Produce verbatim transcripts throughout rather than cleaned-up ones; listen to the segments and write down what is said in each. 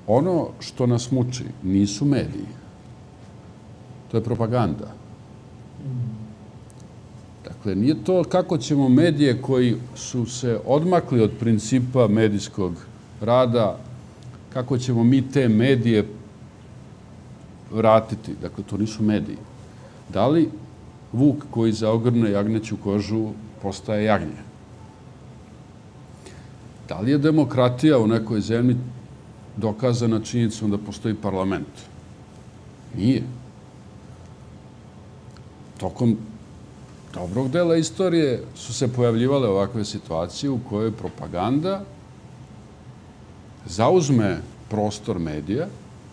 ono što nas muči nisu mediji. To je propaganda. Dakle, nije to kako ćemo medije koji su se odmakli od principa medijskog rada, kako ćemo mi te medije vratiti. Dakle, to nisu mediji. Da li vuk koji zaogrne jagnjeću kožu postaje jagnje? Da li je demokratija u nekoj zemlji dokazana činjenicom da postoji parlament? Nije. Tokom dobrog dela istorije su se pojavljivale ovakve situacije u kojoj propaganda zauzme prostor medija,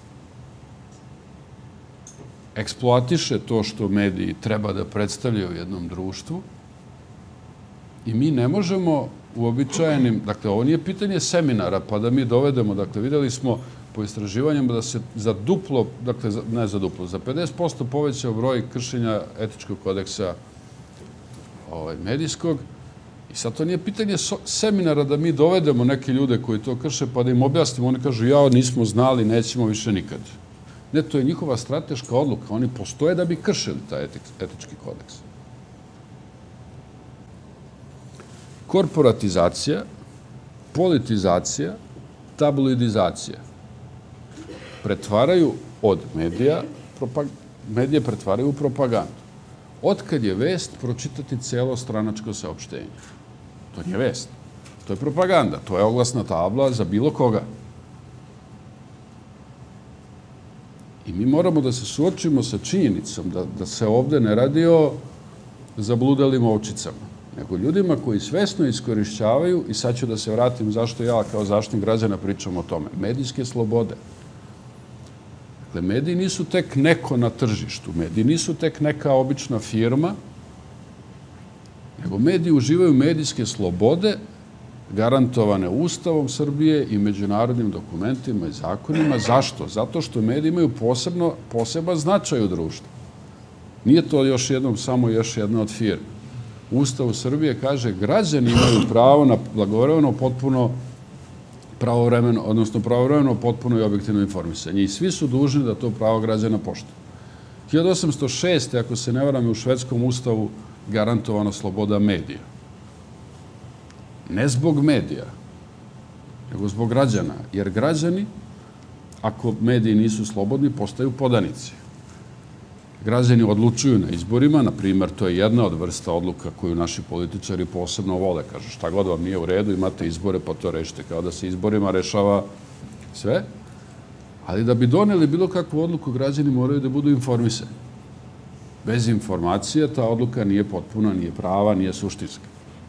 eksploatiše to što mediji treba da predstavljaju u jednom društvu i mi ne možemo uobičajenim, dakle, ovo nije pitanje seminara, pa da mi dovedemo, dakle, videli smo po istraživanjima da se za duplo, dakle, ne za duplo, za pedeset posto povećao broj kršenja etičkog kodeksa medijskog. I sad to nije pitanje seminara da mi dovedemo neke ljude koji to krše, pa da im objasnimo. Oni kažu, ja nismo znali, nećemo više nikad. Ne, to je njihova strateška odluka. Oni postoje da bi kršili taj etički kodeks. Korporatizacija, politizacija, tabloidizacija pretvaraju od medija, medije pretvaraju u propagandu. Otkad je vest pročitati celo stranačko saopštenje? To nije vest. To je propaganda. To je oglasna tabla za bilo koga. I mi moramo da se suočimo sa činjenicom da se ovde ne radi o zabludalim ovčicama, nego ljudima koji svesno iskorišćavaju, i sad ću da se vratim zašto ja kao zaštitnik građana pričam o tome, medijske slobode. Dakle, mediji nisu tek neko na tržištu, mediji nisu tek neka obična firma, nego mediji uživaju medijske slobode garantovane Ustavom Srbije i međunarodnim dokumentima i zakonima. Zašto? Zato što mediji imaju poseban značaj u društvu. Nije to još jednom samo još jedna od firme. Ustav Srbije kaže građani imaju pravo na blagovremeno potpuno pravovremeno, odnosno pravovremeno potpuno i objektivno informisanje. I svi su dužni da to pravo građana poštuju. hiljadu osamsto šeste. ako se ne varam, u švedskom ustavu garantovana sloboda medija. Ne zbog medija, nego zbog građana. Jer građani, ako mediji nisu slobodni, postaju podanici. Građani odlučuju na izborima, na primjer, to je jedna od vrsta odluka koju naši političari posebno vole. Kažu, šta god vam nije u redu, imate izbore, pa to rešite. Kao da se izborima rešava sve. Ali da bi doneli bilo kakvu odluku, građani moraju da budu informisani. Bez informacija ta odluka nije potpuna, nije prava, nije suštinska.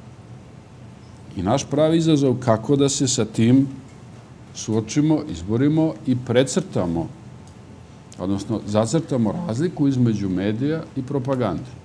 I naš pravi izazov kako da se sa tim suočimo, izborimo i precrtamo, odnosno zacrtamo razliku između medija i propagande.